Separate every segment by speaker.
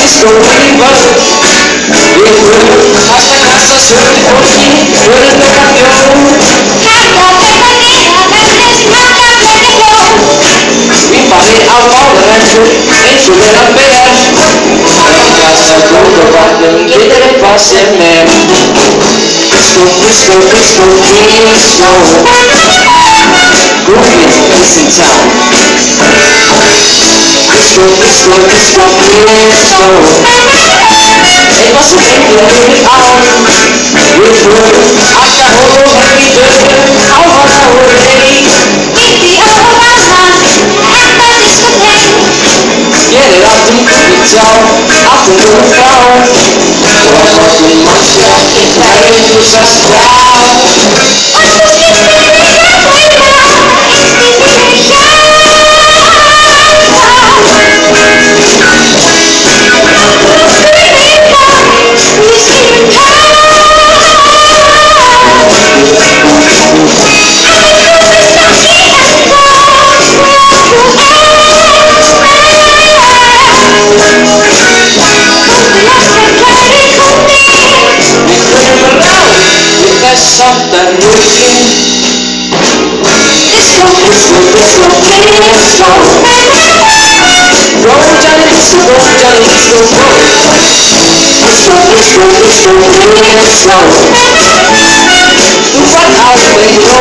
Speaker 1: disco fever. Hasta casa suerte por ti, tú eres la campeón. Mi padre amaba el rancho, en su vera pera. A la casa todo bajo, que te le pase el mer. Disco, disco, disco, disco. Groovy is in town. Disco, disco, disco, disco. It was a big day out. We were at the whole happy day. How was our day? Get it up to the town, after the crowd. What was the monster? It carried us down. Something looking. Disco, disco, disco, disco. Roll Johnny disco, roll Johnny disco, roll. Disco, disco, disco, disco. To what house they go?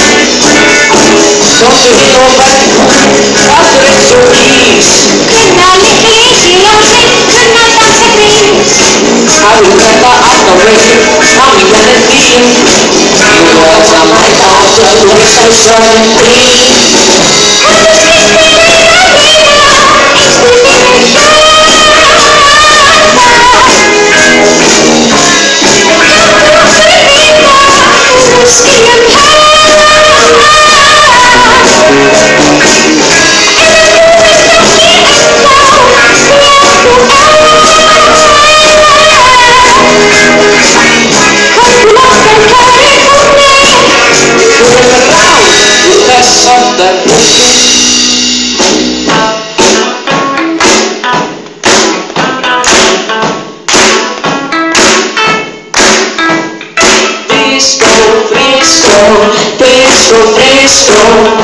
Speaker 1: Don't you hear nobody? After it's so easy. How you never after rain? How we gonna be? Words on my thoughts, just look so suddenly. Disco, disco,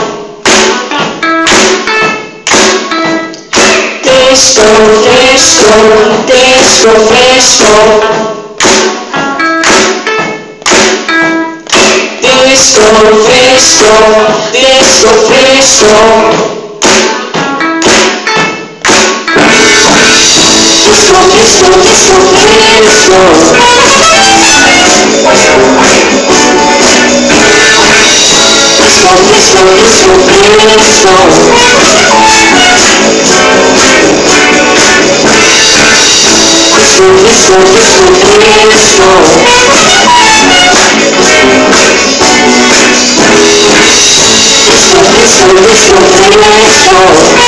Speaker 1: disco, disco, disco, disco, disco, disco, disco, disco. Disco, disco, disco, disco. Disco, disco, disco, disco. Disco, disco, disco, disco. Disco, disco, disco, disco.